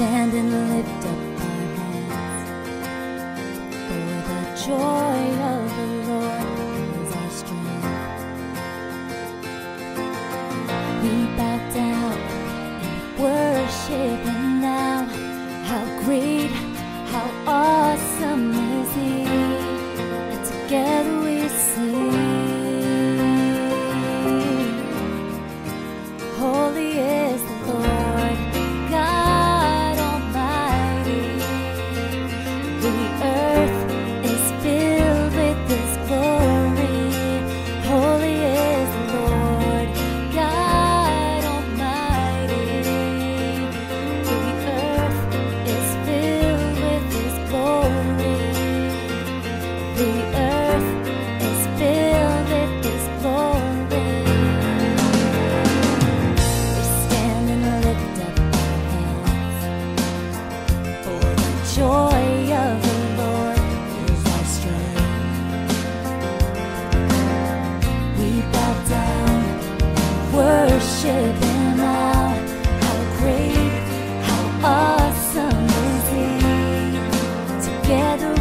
stand and lift up our hands, for the joy of the Lord is our strength. We bow down and worship Him now. How great, how awesome is He, and together we sing, holy is the Lord God Almighty. The earth is filled with His glory. Holy is the Lord God Almighty. The earth is filled with His glory. The earth is filled with His glory. We stand and lift up our hands, for the joy of the Lord is our strength. We bow down and worship Him now. How great, how awesome is He. Together